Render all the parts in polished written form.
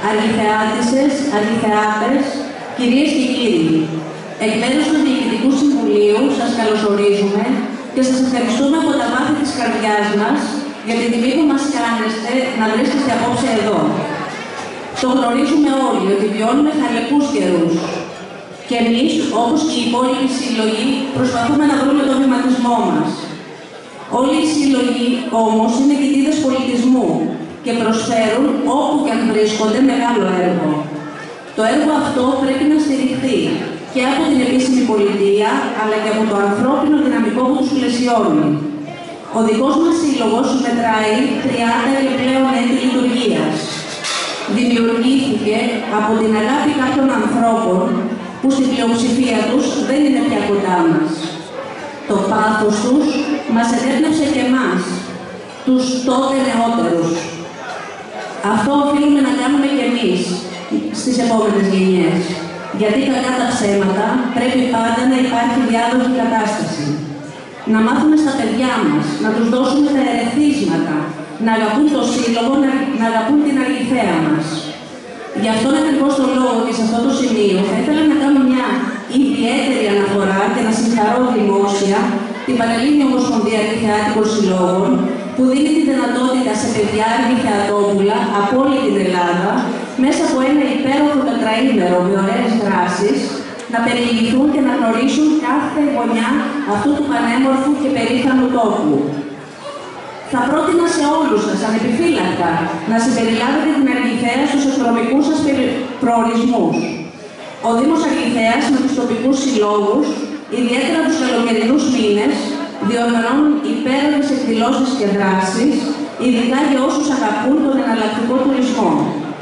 αργιθεάτισσες, αργιθεάτες, κυρίες και κύριοι, εκ μέρους του Διοικητικού Συμβουλίου σας καλωσορίζουμε και σας ευχαριστούμε από τα βάθη της καρδιάς μας για την τιμή που μας κάνεστε να βρίσκεστε απόψε εδώ. Το γνωρίζουμε όλοι ότι βιώνουμε χαλεπούς καιρούς. Και εμείς, όπως και οι υπόλοιποι σύλλογοι, προσπαθούμε να βρούμε τον βηματισμό μας. Όλοι οι σύλλογοι όμως είναι κοιτίδες πολιτισμού και προσφέρουν όπου και αν βρίσκονται μεγάλο έργο. Το έργο αυτό πρέπει να στηριχθεί και από την επίσημη πολιτεία, αλλά και από το ανθρώπινο δυναμικό που τους πλαισιώνει. Ο δικός μας σύλλογος μετράει 30 επιπλέον έτη λειτουργίας. Δημιουργήθηκε από την αγάπη κάποιων ανθρώπων που στην πλειοψηφία τους δεν είναι πια κοντά μας. Το πάθος τους μας ενέπνευσε και εμάς, τους τότε νεότερους. Αυτό οφείλουμε να κάνουμε και εμείς στις επόμενες γενιές. Γιατί κακά τα ψέματα πρέπει πάντα να υπάρχει διάδοχη κατάσταση. Να μάθουμε στα παιδιά μας, να τους δώσουμε τα ερεθίσματα, να αγαπούν το σύλλογο, να αγαπούν την αργιθέα μας. Γι' αυτόν ακριβώς τον λόγο και σε αυτό το σημείο θα ήθελα να κάνω μια ιδιαίτερη αναφορά και να συγχαρώ δημόσια την Πανελλήνια Ομοσπονδία Αργιθεάτικων Συλλόγων, που δίνει τη δυνατότητα σε παιδιά αργιθεατόπουλα από όλη την Ελλάδα, μέσα από ένα υπέροχο τετραήμερο με ωραίες δράσεις, να περιηγηθούν και να γνωρίσουν κάθε γωνιά αυτού του πανέμορφου και περήφανου τόπου. Θα πρότεινα σε όλους σας, ανεπιφύλακτα, να συμπεριλάβετε την Αργιθέα στους εκδρομικούς σας προορισμούς. Ο Δήμος Αργιθέας με τους τοπικούς συλλόγους, ιδιαίτερα τους καλοκαιρινούς μήνες, διοργανώνουν υπέροχες εκδηλώσεις και δράσεις, ειδικά για όσους αγαπούν τον εναλλακτικό τουρισμό.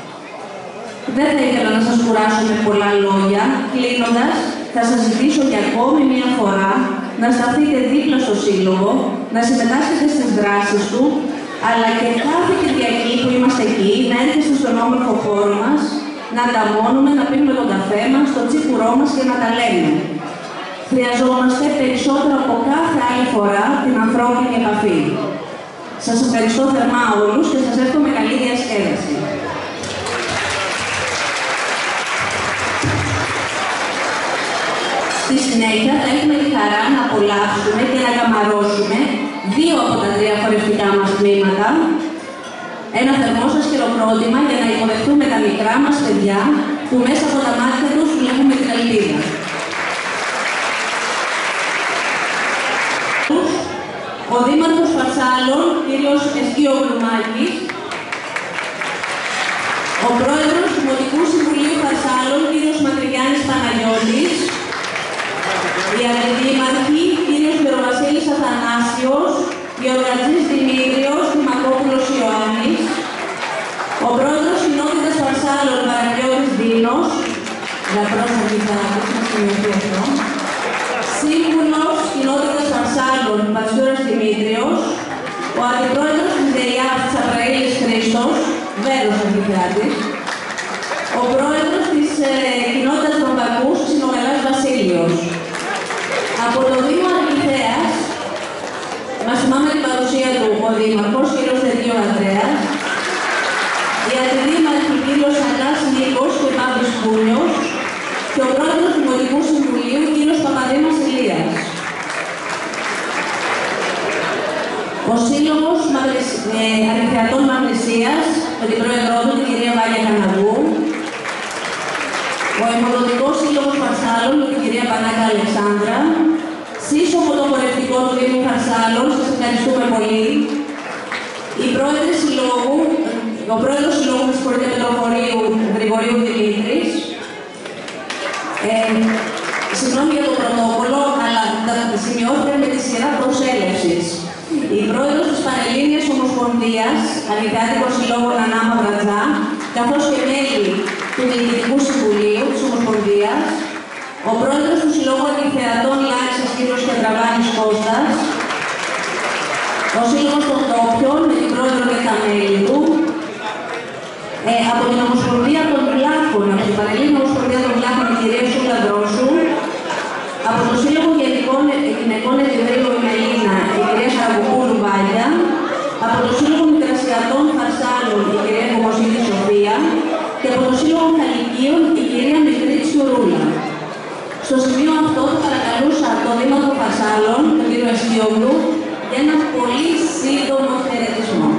Δεν θα ήθελα να σας κουράσω με πολλά λόγια. Κλείνοντας, θα σας ζητήσω για ακόμη μία φορά να σταθείτε δίπλα στο Σύλλογο, να συμμετάσχετε στις δράσεις του, αλλά και κάθε Κυριακή που είμαστε εκεί, να έρχεστε στον όμορφο χώρο μας, να ανταμώνουμε, να πίνουμε τον καφέ μας, το τσίπουρό μας και να τα λέμε. Χρειαζόμαστε περισσότερο από κάθε άλλη φορά την ανθρώπινη επαφή. Σας ευχαριστώ θερμά όλους και σας εύχομαι καλή διασκέδαση. Στη συνέχεια θα έχουμε τη χαρά να απολαύσουμε και να καμαρώσουμε δύο από τα τρία χορευτικά μας τμήματα. Ένα θερμό σας χειροκρότημα για να υποδεχτούμε τα μικρά μας παιδιά που μέσα από τα μάτια τους βλέπουμε την ελπίδα. Ο Δήμαρχος Φαρσάλων, κύριος Εστίο Γλουμάκης, ο Πρόεδρος του Δημοτικού Συμβουλίου Φαρσάλων, κύριος Μακρυγιάννης Παναγιώτης, οι Αντιδήμαρχοι, κύριος Μυροβασίλης Αθανάσιος, Γεωργατζής Δημήτριος, Δημακόπουλος Ιωάννης, ο Πρόεδρος Κοινότητας Φαρσάλων, Παραγιώτης Δίνος, γραφρός Αργιθεάτης, να σημειωθεί αυτό, Σύμβουλος Κοινότητας Φαρσάλων, Πασιούρας Δημήτριος, ο Αντιπρόεδρος της ΔΕΙΑΦ Τσαπραήλης Χρήστος, Βέρος Αργιθεάτης, ο Πρόεδρος της Κοινότητας Παπακούς, Συνογαλάς Βασίλειος. Από το Δήμο Αργιθέας, μας θυμάμαι την παρουσία του ο Δήμαρχος, κύριος Θεδίου Ανδρέας, οι Αντιδήμαρχοι, κύριος Σακάς Νίκος και Παύλης Κούνιος, και ο Πρόεδρος του Δημοτικού Συμβουλίου, κύριος Παπαδήμας Ηλίας. Ο Σύλλογος Αργιθεατών Μαυρισσίας, με την πρόεδρό του, την κυρία Βάλια Καναδού, ο Αιμοδοτικός Σύλλογος Φαρσάλων, με την κυρία Πανάκα Αλεξάνδρα, σύσσωμο το χορευτικό του Δήμου Φαρσάλων, σας ευχαριστούμε πολύ. Ο Πρόεδρος Συλλόγου της Πρωτοπετροφορείου, Γρηγορίου Δημήτρης. Συγγνώμη για το πρωτόκολλο, αλλά τα σημειώθηκαν με τη σειρά προσέλευσης. Η Πρόεδρος της Πανελλήνιας Ομοσπονδίας Αργιθεάτικων Συλλόγων Ανά Μαυρατζά, καθώς και μέλη του Διοικητικού Συμβουλίου της Ομοσπονδίας, ο Πρόεδρος του Συλλόγου Αργιθεατών Λάξης, κύριος Κεντραβάνης Κώστας, ο Σύλλογος των Τόπιων, με την Πρόεδρο και τα μέλη του, από την Ομοσπονδία των Βλάχων, από την Πανελλήνια Ομοσπονδία των Βλάχων, η κυρία Σούλα Δρόσου, από το Σύλλογο Γυναικών Εδρύου η Μελίνα, η κυρία Σαρακοπούλου Βάλια, από το Σύλλογο Μικρασιατών Φαρσάλων, η κυρία Κομοσίδη Σοφία, και Στο σημείο αυτό θα παρακαλούσα τον Δήμαρχο Φασάλων, τον κύριο Αστιόγλου, για ένα πολύ σύντομο χαιρετισμό.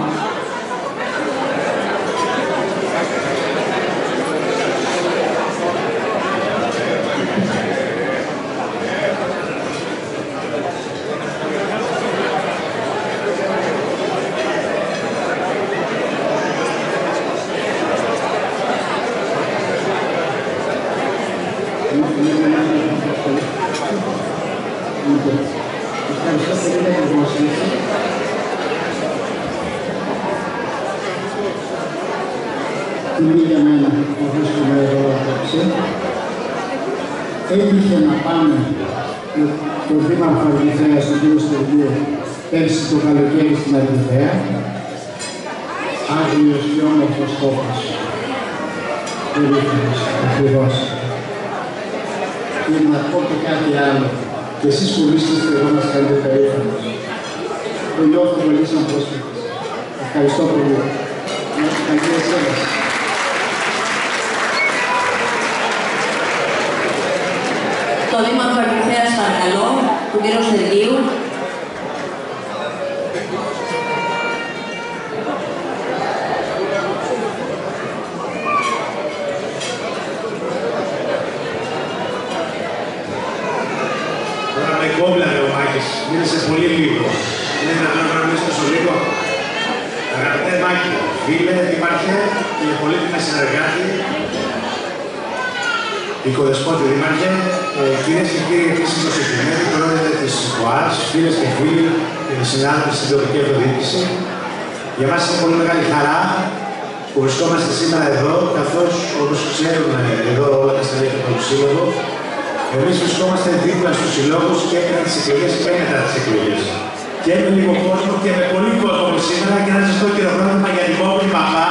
Τιμή για μένα που βρίσκομαι εδώ απόψε. Έτυχε να πάμε το Δήμαρχο Αρκιθέας, τον κύριο Στεργίου, πέρσι το καλοκαίρι στην Αρκιθέα. Άγριος και όμορφος τόπος. Περίφημος, ακριβώς. Και να πω και κάτι άλλο. Και εσείς που βρίσκεστε εδώ μας κάνετε περήφανος. Το νιώθω πολύ σαν πρόσφυγες. Ευχαριστώ πολύ. Καλή εσένα. Το Δήμαρχο Αρκιθέας, παρακαλώ, τον κύριο Στεργίου. Τώρα με κόμπλαρε ο Μάκης, μίλησε πολύ λίγο. Είναι δυνατόν να μιλήσει τόσο λίγο. Αγαπητέ Μάκη, φίλε, δήμαρχε και πολύτιμε συνεργάτη, οικοδεσπότη δήμαρχε, κυρίες και κύριοι επίσης προσεκτημένοι, πρόεδρε της ΚΟΑΣ, φίλες και φίλοι, συνάδελφοι στην τοπική αυτοδιοίκηση. Για μας είναι πολύ μεγάλη χαρά που βρισκόμαστε σήμερα εδώ, καθώς όπως ξέρουν εδώ όλα τα στελέχη του Σύλλογου, εμείς βρισκόμαστε δίπλα στους συλλόγους και πριν τις εκλογές και μετά τις εκλογές. Και με λίγο κόσμο και με πολύ κόσμο σήμερα και να σας πω χειροκρότημα για την Πόπη Παπά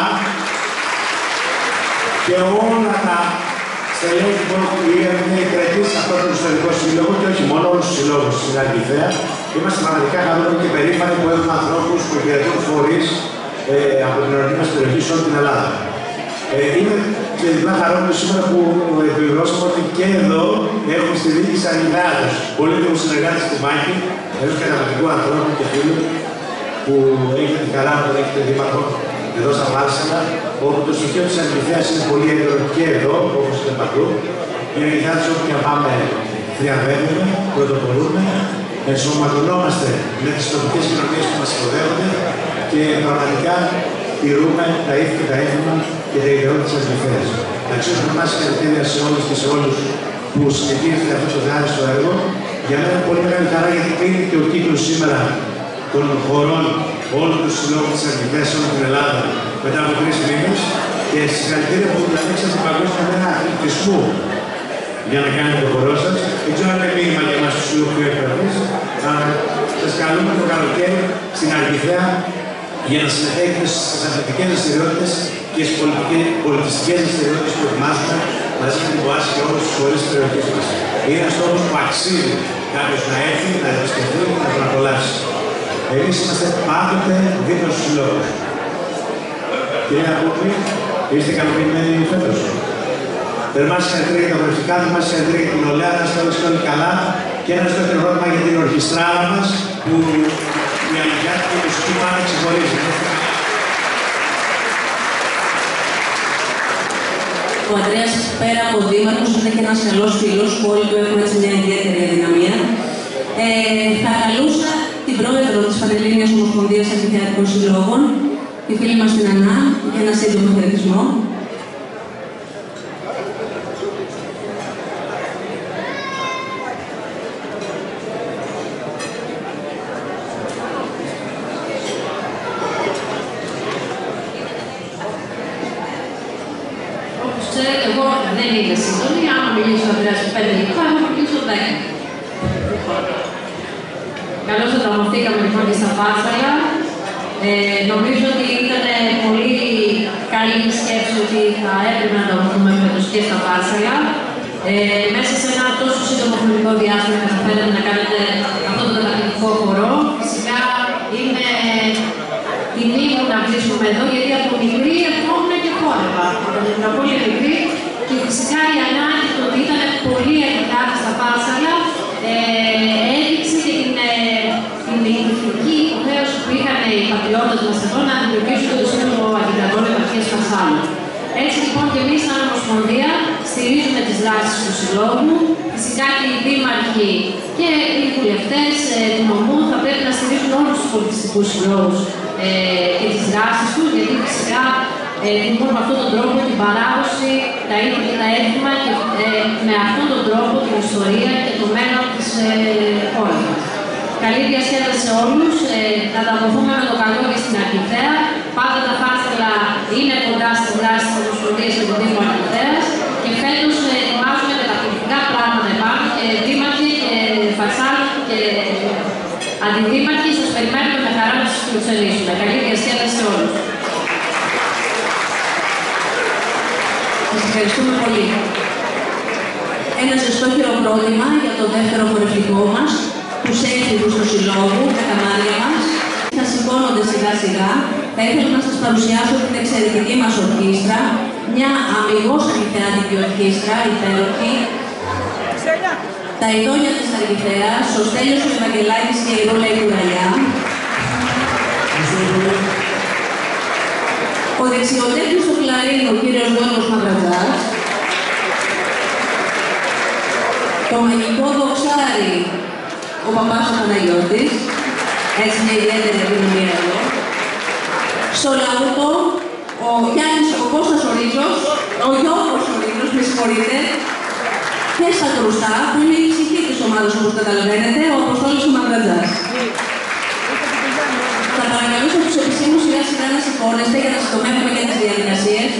και όλα τα στελέχη που είχαμε κρατήσει αυτό το ιστορικό σύλλογο και όχι μόνο όλους τους συλλόγους στην Αρκιθέα. Είμαστε πραγματικά χαρούμενοι και περήφανοι που έχουμε ανθρώπους που υπηρετούν φορείς από την ερωτική μας περιοχή σε όλη την Ελλάδα. Είμαι και διπλά χαρούμενος σήμερα που επιβεβαιώσαμε ότι και εδώ έχουμε στη διοίκηση Αρκιθέατος πολύτιμους συνεργάτες του Μάκη, ενός καταπληκτικού ανθρώπου και φίλου που έχετε την χαρά να έχετε δήμαρχο εδώ στα Βάρσαλα, όπου το στοιχείο της Αρκιθέας είναι πολύ έντονο και εδώ, όπως είναι παντού. Οι Αρκιθέατες όπου και να πάμε διαβαίνουμε, πρωτοπορούμε, ενσωματωνόμαστε με τις τοπικές κοινωνίες που μας συνοδεύονται και πραγματικά τηρούμε τα ήθη και τα έθιμα και τα ιδεώδη της Αρκιθέας. Να αξίζουμε εμάς συγχαρητήρια σε όλους και σε όλους που συνεχίζετε αυτό το διάριστο έργο. Για μένα είναι πολύ μεγάλη χαρά γιατί κλείνει και ο κύκλος σήμερα των χωρών όλων των συλλόγων της Αρκιθέας σε όλη την Ελλάδα μετά από 3 μήνες και συγχαρητήρια που διαλέξατε την Παγκόσμια Μέρα Αθλητισμού για να κάνετε το χορό σας. Δεν ξέρω αν είναι μήνυμα για εμάς τους συλλόγους του Εκπαιδευτής. Σας καλούμε το καλοκαίρι στην Αρκιθέα για να συμμετέχετε στις αθλητικές δραστηριότητες και στις πολιτιστικές δραστηριότητες που ετοιμάζουμε μαζί με την ΚΟΑΣ και όλους τους φορείς της περιοχής μας. Είναι ένας τόπος που αξίζει κάποιος να έρθει, να επισκεφτεί και να τον απολαύσει. Εμείς είμαστε πάντοτε δίπλα στους συλλόγους. Κυρία Πούπη, είστε ικανοποιημένοι φέτος? Θερμά συγχαρητήρια για τα προευτικά μας, συγχαρητήρια για την Ολέα, να είστε όλοι καλά και ένα δεύτερο ερώτημα για την ορχιστράλα μας που η Αλυγιάτη και η μουσική πάντα ξεχωρίζει. Ο Ανδρέας, πέρα από δήμαρχος, είναι και ένας καλός φίλος που όλοι του έχουμε έτσι μια ιδιαίτερη αδυναμία. Θα καλούσα την πρόεδρο της Πανελλήνιας Ομοσπονδίας Αρκιθεατικών Συλλόγων, τη φίλη μας την Ανά, για ένα σύντομο χαιρετισμό. Εγώ δεν είμαι σύντομη, άμα μιλήσω στο 5 λεπτά, θα μιλήσω 10. Καλώς ανταμωθήκαμε λοιπόν και στα Βάρσαλα. Νομίζω ότι ήταν πολύ καλή σκέψη ότι θα έπρεπε να ανταμωθούμε φέτος και στα Βάρσαλα. Μέσα σε ένα τόσο σύντομο χρονικό διάστημα καταφέρατε να κάνετε αυτό το καταπληκτικό χορό. Φυσικά είναι τιμή μου να βρίσκομαι εδώ, γιατί από μικρή ερχόμουν και χόρευα. Όταν ήμουν πολύ μικρή και φυσικά η ανάγκη του ότι ήταν πολύ εντυπωσιακά στα Φάρσαλα, έδειξε και την ηθική υποχρέωση που είχαν οι πατριώτες μας εδώ να αντιμετωπίσουν το σύνολο αντιταγών επαρχίας Φαρσάλων. Έτσι λοιπόν και εμείς σαν Ομοσπονδία στηρίζουμε τις δράσεις του Συλλόγου. Φυσικά και οι δήμαρχοι και οι βουλευτές του νομού θα πρέπει να στηρίζουν όλους τους πολιτιστικούς συλλόγους και τις δράσεις τους, γιατί φυσικά δημιουργούν με αυτόν τον τρόπο την παράδοση, τα ήθη και τα έθιμα και με αυτόν τον τρόπο την ιστορία και το μέλλον της χώρας μας. Καλή διασκέδαση σε όλους, να τα δοθούμε με το καλό και στην Αρκιθέα. Πάντα τα Φάρσαλα είναι κοντά στις δράσεις της Ομοσπονδίας και του Δήμου Αρκιθέας και φέτος ετοιμάζουμε καταπληκτικά πράγματα επάνω και δήμαρχοι και Φαρσάλων και αντιδήμαρχοι σας περιμένουμε με χαρά να σας φιλοξενήσουμε. Καλή διασκέδαση σε όλους. Σας ευχαριστούμε πολύ. Ένα ζεστό χειροκρότημα για το δεύτερο χορευτικό μας, τους έφηβους του Συλλόγου, τα καμάρια μας. Θα σηκώνονται σιγά σιγά. Θα ήθελα να σας παρουσιάσω την εξαιρετική μας ορχήστρα, μια αμιγώς αρκιθεάτικη ορχήστρα, υπέροχη. Τα ειδόνια της Αρκιθέας, ο Στέλιος ο Ευαγγελάκης και η Ρούλα η Κουραλιά. Ο δεξιοτέτης στο κλαρίνι, ο κύριος Γιώργος Μαυρατζάς. Το μαγικό δοξάρι, ο παπάς ο Παναγιώτης. Έτσι μια ιδιαίτερη επιμονία εδώ. Στο λαούτο, ο Γιάννης, ο Κώστας ο Ρίζος, ο Γιώργος ο Ρίζος, με συγχωρείτε. Και στα κρουστά, που είναι η ψυχή της ομάδας, όπως καταλαβαίνετε, ο Αποστόλης ο Μαυρατζάς. Θα παρακαλούσα τους επισήμους σιγά σιγά να σηκώνεστε για να συντομεύουμε και τις διαδικασίες.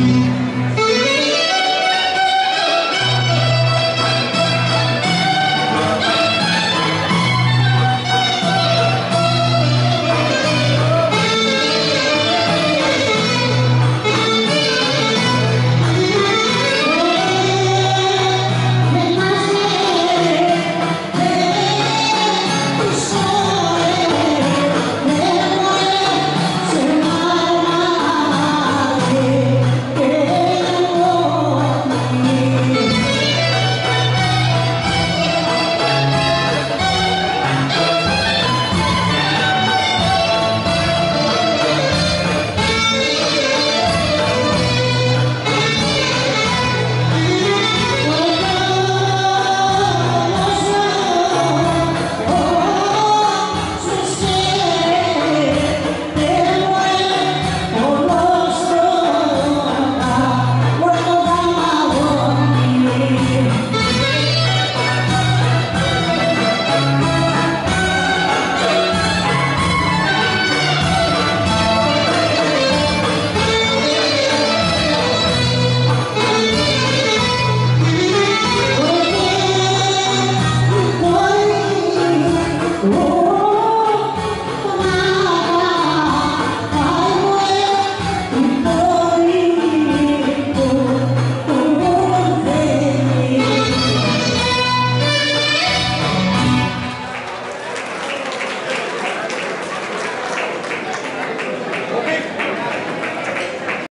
Thank you.